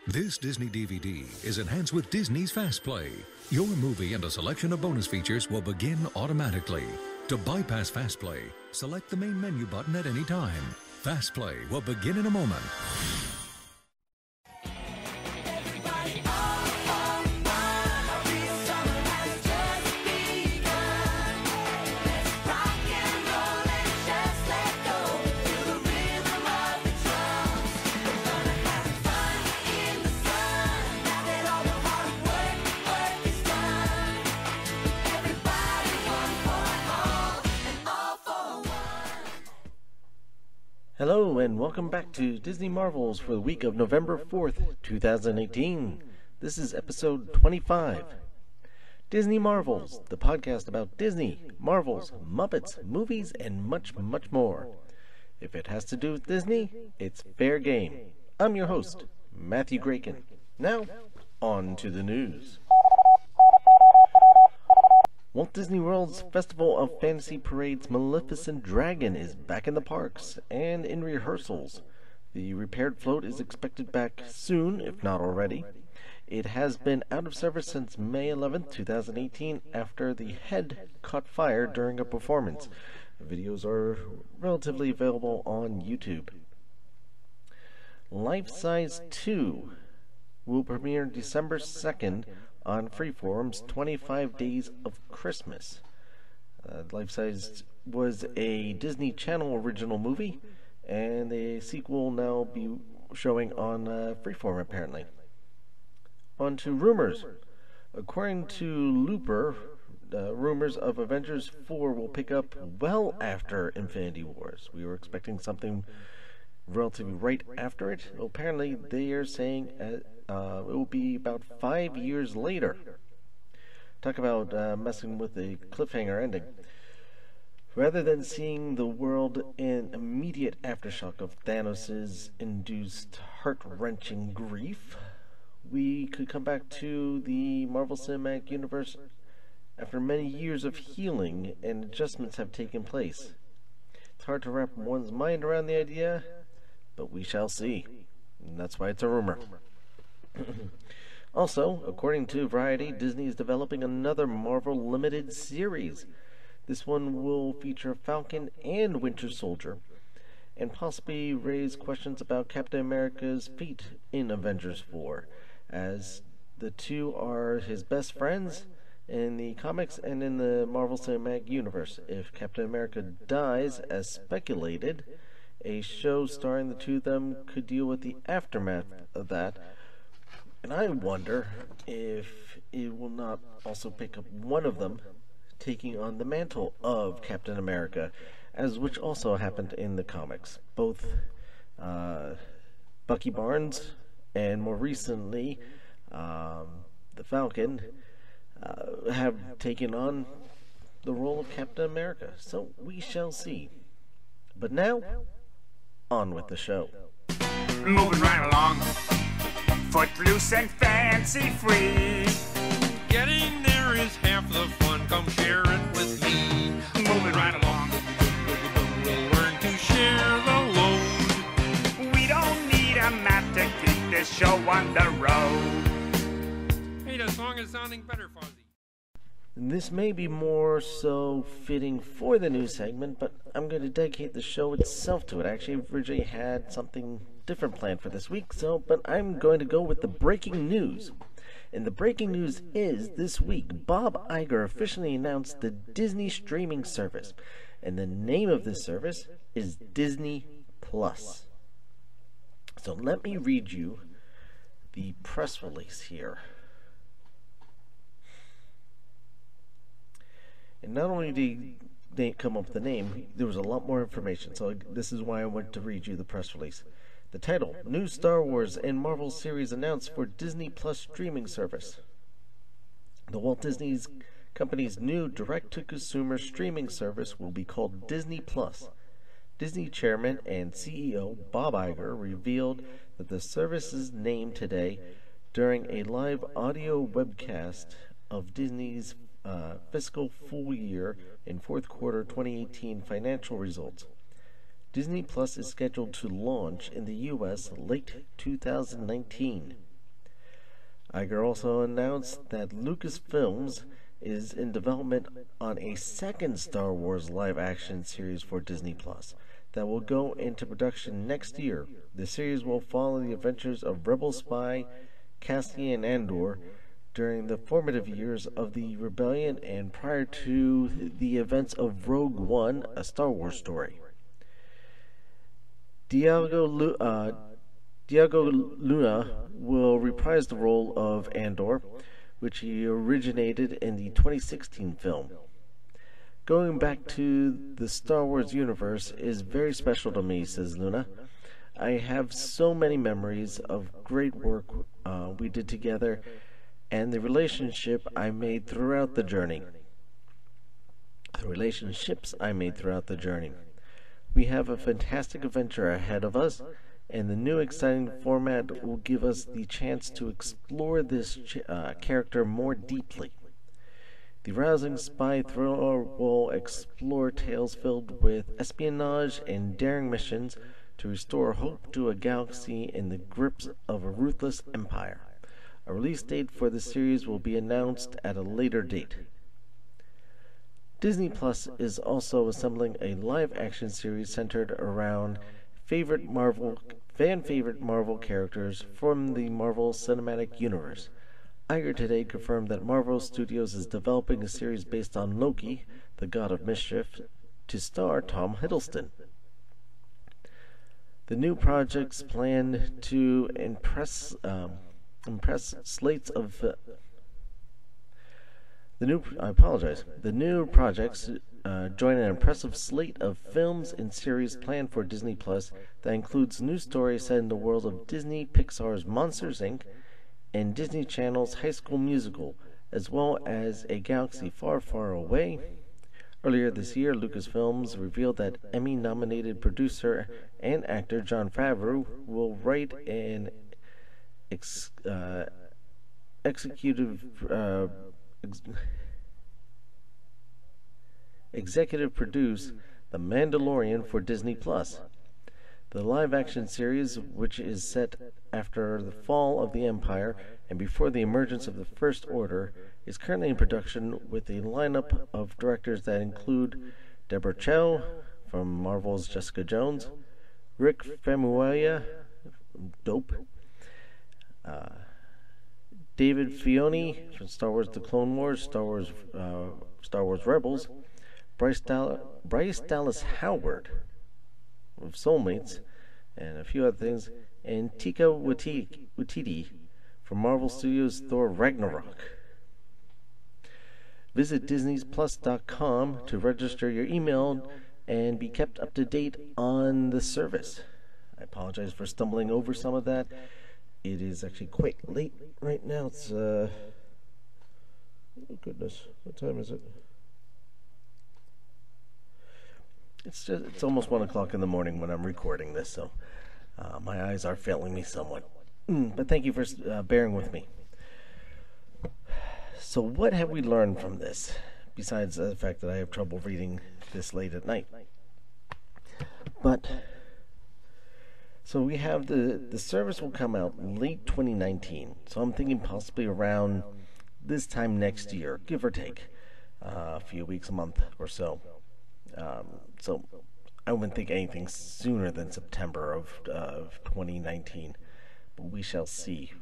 This Disney DVD is enhanced with Disney's Fast Play. Your movie and a selection of bonus features will begin automatically. To bypass Fast Play, select the main menu button at any time. Fast Play will begin in a moment. Hello and welcome back to Disney Marvels for the week of November 4th, 2018. This is episode 25. Disney Marvels, the podcast about Disney, Marvels, Muppets, movies, and much, much more. If it has to do with Disney, it's fair game. I'm your host, Matthew Graken. Now, on to the news. Walt Disney World's Festival of Fantasy Parade's Maleficent Dragon is back in the parks and in rehearsals. The repaired float is expected back soon, if not already. It has been out of service since May 11, 2018, after the head caught fire during a performance. Videos are relatively available on YouTube. Life Size 2 will premiere December 2nd on Freeform's 25 Days of Christmas. Life Size was a Disney Channel original movie, and the sequel will now be showing on Freeform, apparently. On to rumors. According to Looper, rumors of Avengers 4 will pick up well after Infinity Wars. We were expecting something relatively right after it. Apparently, they are saying it will be about 5 years later. Talk about messing with the cliffhanger ending. Rather than seeing the world in immediate aftershock of Thanos' induced heart-wrenching grief, we could come back to the Marvel Cinematic Universe after many years of healing and adjustments have taken place. It's hard to wrap one's mind around the idea, but we shall see. And that's why it's a rumor. Also, according to Variety, Disney is developing another Marvel limited series. This one will feature Falcon and Winter Soldier, and possibly raise questions about Captain America's fate in Avengers 4, as the two are his best friends in the comics and in the Marvel Cinematic Universe. If Captain America dies, as speculated, a show starring the two of them could deal with the aftermath of that. And I wonder if it will not also pick up one of them taking on the mantle of Captain America, as which also happened in the comics. Both Bucky Barnes and more recently the Falcon have taken on the role of Captain America. So we shall see. But now, on with the show. Moving right along, footloose and fancy free. Getting there is half the fun, come share it with me. Moving right along, We'll learn to share the load. we don't need a map to keep this show on the road. Hey, the song is sounding better, Fuzzy. This may be more so fitting for the news segment, but I'm going to dedicate the show itself to it. I actually originally had something different planned for this week, but I'm going to go with the breaking news. And the breaking news is, this week, Bob Iger officially announced the Disney streaming service. And the name of this service is Disney Plus. So let me read you the press release here. And not only did they come up with the name, there was a lot more information. So this is why I went to read you the press release. The title: New Star Wars and Marvel series announced for Disney Plus streaming service. The Walt Disney Company's new direct-to-consumer streaming service will be called Disney Plus. Disney chairman and CEO Bob Iger revealed that the service's name today during a live audio webcast of Disney's fiscal full year and fourth quarter 2018 financial results. Disney Plus is scheduled to launch in the U.S. late 2019. Iger also announced that Lucasfilms is in development on a second Star Wars live-action series for Disney Plus that will go into production next year. The series will follow the adventures of Rebel spy Cassian Andor during the formative years of the rebellion and prior to the events of Rogue One, a Star Wars story. Diego Luna will reprise the role of Andor, which he originated in the 2016 film. Going back to the Star Wars universe is very special to me, says Luna. I have so many memories of great work we did together and the relationship I made throughout the journey. The relationships I made throughout the journey. We have a fantastic adventure ahead of us, and the new exciting format will give us the chance to explore this character more deeply. The rousing spy thriller will explore tales filled with espionage and daring missions to restore hope to a galaxy in the grips of a ruthless empire. A release date for the series will be announced at a later date. Disney Plus is also assembling a live-action series centered around fan favorite Marvel characters from the Marvel Cinematic Universe. Iger today confirmed that Marvel Studios is developing a series based on Loki, the god of mischief, to star Tom Hiddleston. The new projects plan to impress slates of the new projects join an impressive slate of films and series planned for Disney Plus that includes new stories set in the world of Disney Pixar's Monsters Inc. and Disney Channel's High School Musical, as well as A Galaxy Far, Far Away. Earlier this year, Lucasfilms revealed that Emmy-nominated producer and actor Jon Favreau will write and executive produce The Mandalorian for Disney Plus. The live-action series, which is set after the fall of the Empire and before the emergence of the First Order, is currently in production with a lineup of directors that include Deborah Chow from Marvel's Jessica Jones, Rick Famuyiwa, Dope, David Filoni from Star Wars: The Clone Wars, Star Wars Rebels, Bryce Dallas Howard of Soulmates, and a few other things, and Taika Waititi from Marvel Studios' Thor Ragnarok. Visit DisneyPlus.com to register your email and be kept up to date on the service. I apologize for stumbling over some of that. It is actually quite late right now. It's, oh goodness, what time is it? It's almost 1 o'clock in the morning when I'm recording this, so my eyes are failing me somewhat. But thank you for bearing with me. So what have we learned from this, besides the fact that I have trouble reading this late at night? So we have the service will come out late 2019, so I'm thinking possibly around this time next year, give or take, a few weeks, a month or so. So I wouldn't think anything sooner than September of 2019, but we shall see.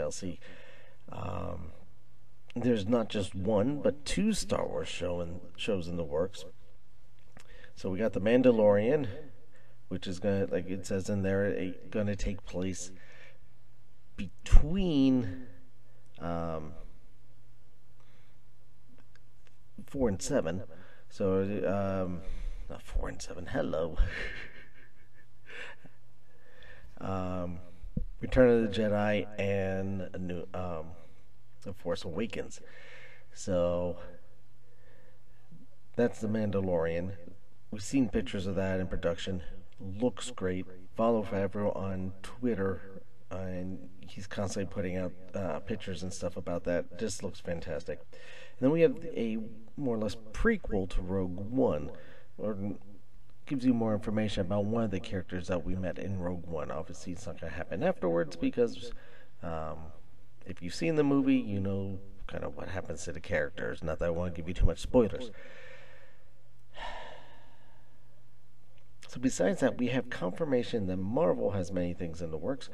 There's not just one, but two Star Wars shows in the works. So we got The Mandalorian, which is gonna, like it says in there, gonna take place between 4 and 7. So not 4 and 7. Hello. Return of the Jedi and a new The Force Awakens. So that's The Mandalorian. We've seen pictures of that in production. Looks great. Follow Favreau on Twitter, and he's constantly putting out pictures and stuff about that. Just looks fantastic. And then we have a more or less prequel to Rogue One, or gives you more information about one of the characters that we met in Rogue One. Obviously, it's not going to happen afterwards because If you've seen the movie, you know kind of what happens to the characters. Not that I want to give you too much spoilers. So besides that, we have confirmation that Marvel has many things in the works.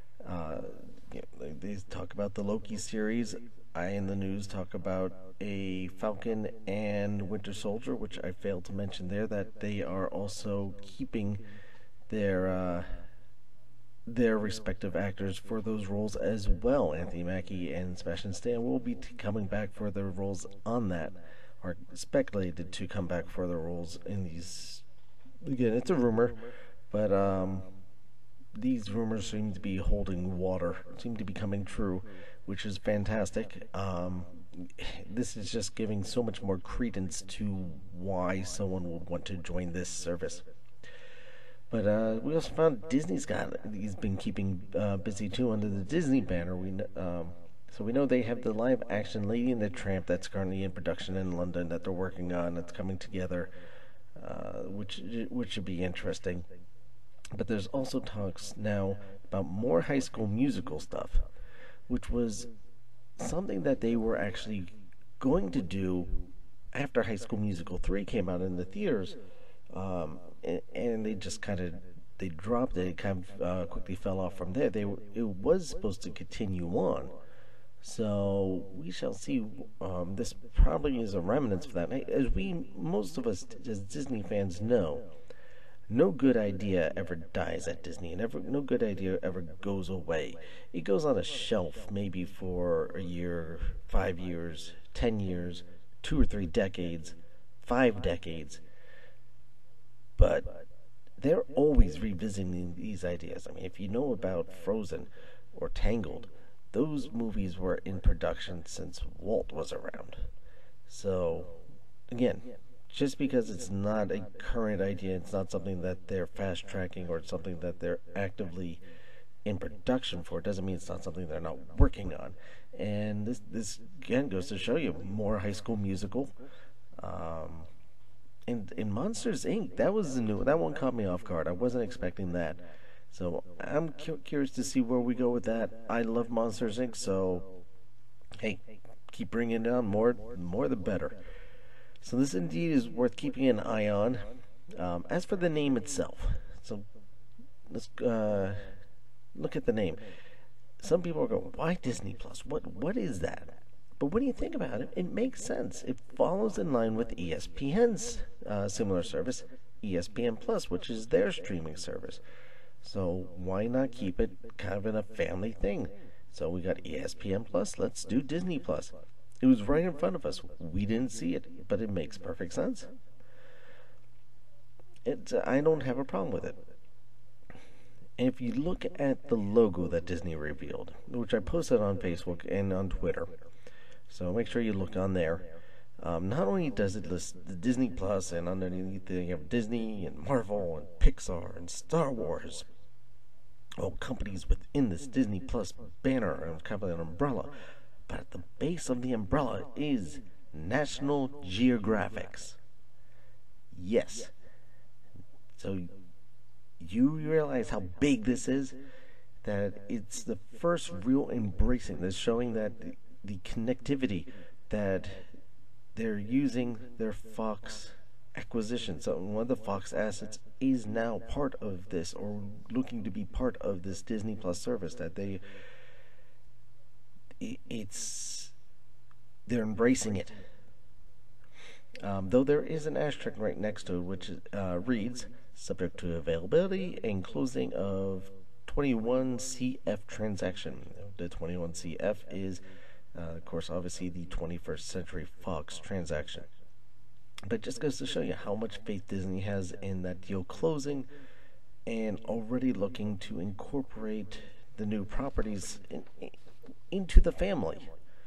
They talk about the Loki series. I in the news talk about a Falcon and Winter Soldier, which I failed to mention there, that they are also keeping their respective actors for those roles as well. Anthony Mackie and Sebastian Stan will be coming back for their roles on that, or speculated to come back for their roles in these. Again, it's a rumor, but these rumors seem to be holding water, seem to be coming true, which is fantastic. This is just giving so much more credence to why someone would want to join this service. But we also found he's been keeping busy too under the Disney banner. So we know they have the live action Lady and the Tramp that's currently in production in London that they're working on. That's coming together. Which should be interesting. But there's also talks now about more High School Musical stuff, which was something that they were actually going to do after High School Musical 3 came out in the theaters, and they just they dropped it. It kind of quickly fell off from there. It was supposed to continue on. So we shall see. This probably is a remnant of that. As most of us as Disney fans know, no good idea ever dies at Disney, and no good idea ever goes away. It goes on a shelf maybe for a year, 5 years, 10 years, 2 or 3 decades, 5 decades. But they're always revisiting these ideas. I mean, if you know about Frozen or Tangled, those movies were in production since Walt was around. So, again, just because it's not a current idea, it's not something that they're fast-tracking or something that they're actively in production for, doesn't mean it's not something they're not working on. And this again goes to show you more High School Musical. And in Monsters, Inc., that was the new, that one caught me off guard. I wasn't expecting that. So I'm curious to see where we go with that. I love Monsters, Inc., so hey, keep bringing it on. More the better. So this indeed is worth keeping an eye on. As for the name itself, so let's look at the name. Some people are going, why Disney Plus? What is that? But when you think about it, it makes sense. It follows in line with ESPN's similar service, ESPN Plus, which is their streaming service. So why not keep it kind of in a family thing? So we got ESPN Plus, let's do Disney Plus. It was right in front of us. We didn't see it, but it makes perfect sense. I don't have a problem with it. And if you look at the logo that Disney revealed, which I posted on Facebook and on Twitter, so make sure you look on there. Not only does it list the Disney Plus, and underneath you have Disney and Marvel and Pixar and Star Wars, all companies within this Disney Plus banner and kind of an umbrella. But at the base of the umbrella is National Geographics. Yes. So you realize how big this is? That it's the first real embracing that's showing that the connectivity that they're using their Fox acquisition. So one of the Fox assets is now part of this, or looking to be part of this Disney Plus service that they're embracing it. Though there is an asterisk right next to it, which reads, subject to availability and closing of 21CF transaction. The 21CF is, of course, obviously the 21st Century Fox transaction. But it just goes to show you how much faith Disney has in that deal closing, and already looking to incorporate the new properties into the family.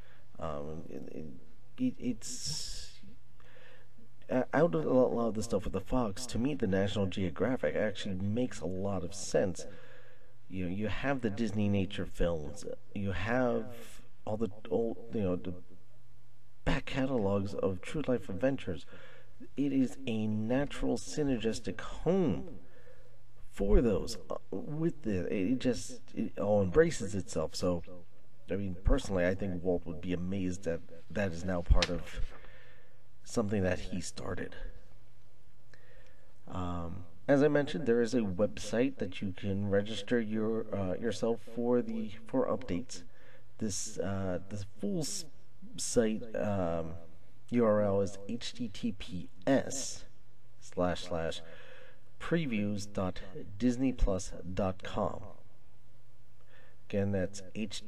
It's out of a lot of the stuff with the Fox. To me, the National Geographic actually makes a lot of sense. You have the Disney nature films. You have all the old, the back catalogs of True Life Adventures. It is a natural synergistic home for those. It all embraces itself. So I mean, personally, I think Walt would be amazed that that is now part of something that he started. As I mentioned, there is a website that you can register yourself for updates. This full site URL is https://previews.disneyplus.com. Again, that's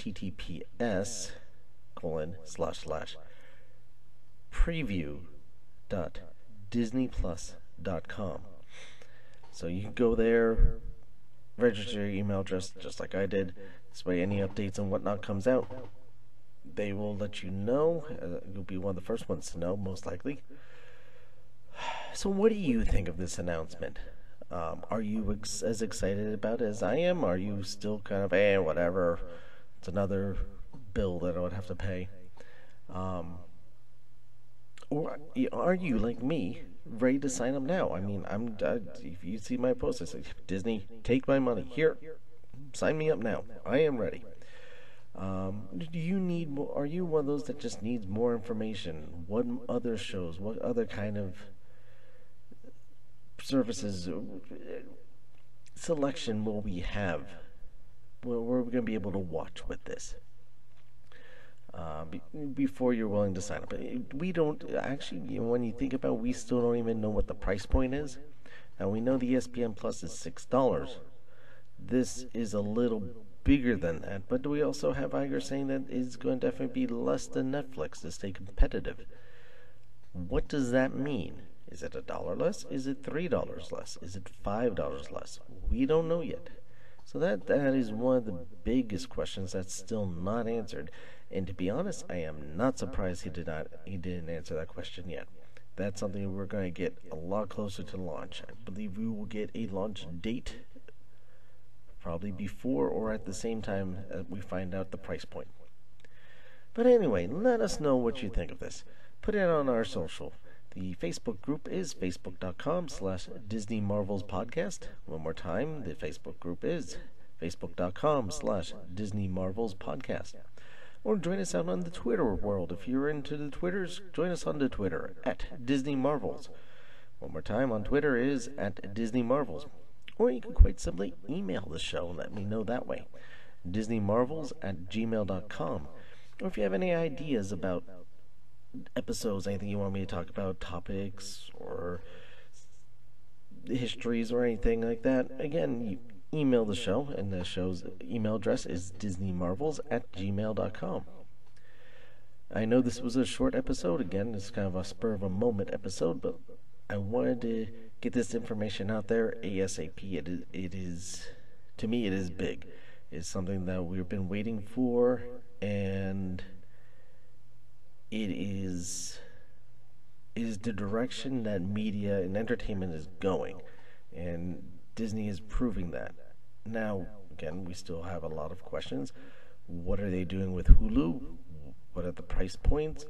https://preview.disneyplus.com. So you can go there, register your email address just like I did. This way any updates and whatnot comes out, they will let you know. You'll be one of the first ones to know, most likely. So what do you think of this announcement? Are you as excited about it as I am? Are you still kind of, whatever, it's another bill that I would have to pay? Or are you, like me, ready to sign up now? I mean, if you see my post, I say, Disney, take my money. Here, sign me up now. I am ready. Do you need more? Are you one of those that just needs more information? What other shows? What other kind of services, selection will we have? Where we're going to be able to watch with this? Before you're willing to sign up. We don't actually, when you think about it, we still don't even know what the price point is. Now we know the ESPN Plus is $6. This is a little bigger than that, but we also have Iger saying that it's going to definitely be less than Netflix to stay competitive. What does that mean? Is it $1 less? Is it $3 less? Is it $5 less? We don't know yet. So that is one of the biggest questions that's still not answered. And to be honest, I am not surprised he didn't answer that question yet. That's something we're going to get a lot closer to launch. I believe we will get a launch date probably before or at the same time we find out the price point. But anyway, let us know what you think of this. Put it on our social. The Facebook group is facebook.com/Disney Marvels Podcast. One more time, the Facebook group is facebook.com/Disney Marvels Podcast. Or join us out on the Twitter world. If you're into the Twitters, join us on the Twitter at Disney Marvels. One more time, on Twitter is at Disney Marvels. Or you can quite simply email the show and let me know that way. DisneyMarvels@gmail.com. Or if you have any ideas about episodes, anything you want me to talk about, topics or histories or anything like that, again, you email the show, and the show's email address is disneymmarvels@gmail.com. I know this was a short episode. Again, it's kind of a spur of a moment episode, but I wanted to get this information out there ASAP. It is, to me, it is big. It's something that we've been waiting for, and it is the direction that media and entertainment is going, and Disney is proving that. Now, again, we still have a lot of questions. What are they doing with Hulu? What are the price points?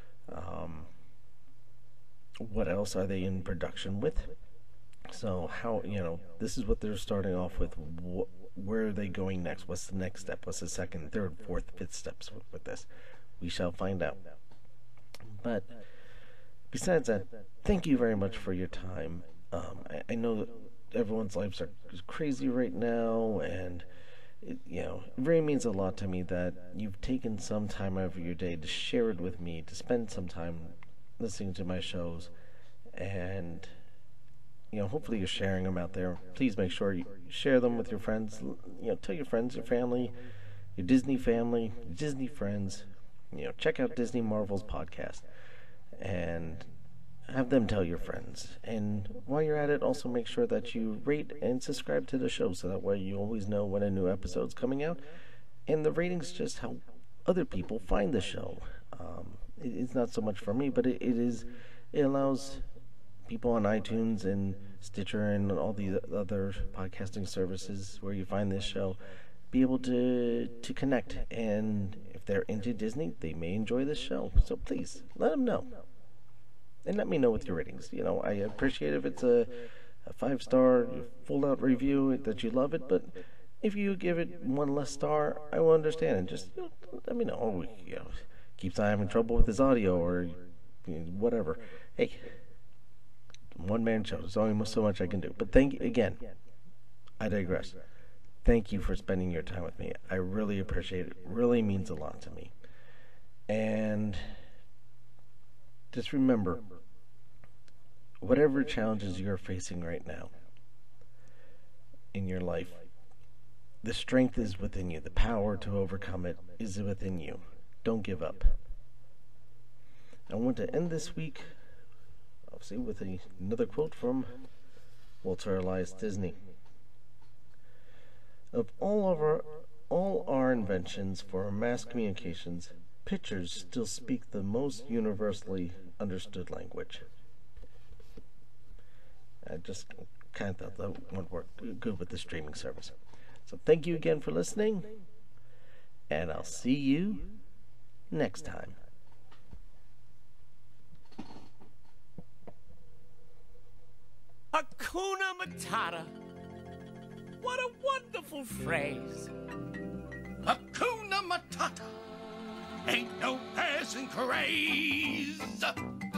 What else are they in production with? So how, this is what they're starting off with. Where are they going next? What's the next step? What's the second, third, fourth, fifth steps with this? We shall find out. But besides that, thank you very much for your time. I know that everyone's lives are crazy right now, and it really means a lot to me that you've taken some time out of your day to share it with me, to spend some time listening to my shows, and hopefully you're sharing them out there. Please make sure you share them with your friends. Tell your friends, your family, your Disney family, Disney friends. Check out Disney Marvels Podcast, and have them tell your friends. And while you're at it, also make sure that you rate and subscribe to the show, so that way you always know when a new episode's coming out. And the ratings just help other people find the show. It's not so much for me, but it allows people on iTunes and Stitcher and all these other podcasting services where you find this show be able to connect. And if they're into Disney, they may enjoy this show. So please, let them know. And let me know with your ratings. I appreciate if it's a 5-star, full-out review that you love it, but If you give it one less star, I will understand. And just let me know. Oh, keeps on having trouble with his audio or whatever. Hey, one-man show. There's only so much I can do. But again, I digress. Thank you for spending your time with me. I really appreciate it. It really means a lot to me. And just remember, whatever challenges you're facing right now in your life, the strength is within you. The power to overcome it is within you. Don't give up. I want to end this week, obviously, with another quote from Walter Elias Disney. Of all our inventions for mass communications, pictures still speak the most universally understood language. I just kind of thought that would work good with the streaming service. So thank you again for listening, and I'll see you next time. Hakuna Matata. What a wonderful phrase. Hakuna Matata. Ain't no passing craze.